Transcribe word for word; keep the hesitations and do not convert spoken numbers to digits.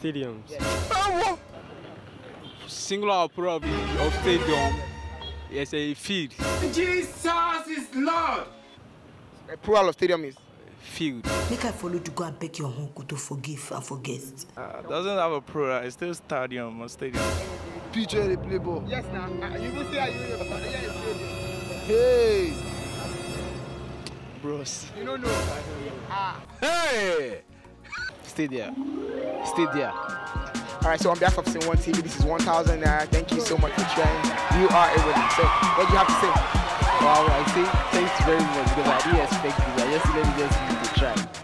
stadiums. Yes. Singular or plural of stadium. Yes, a field. Jesus is Lord. A plural of stadium is field. Make I follow to go and beg your uncle to forgive and forget. Uh, doesn't have a plural. It's still stadium or stadium. P J they play ball. Yes, now uh, you will see how you will. Hey, bros. You don't know. Ah. Hey. Stay there. Stay there. All right. So on behalf of Sin One T V, this is one thousand naira. Thank you so much for trying. You are a winner. So what do you have to say? Wow, I say thanks very much because I didn't expect this. I just let me just give it a try.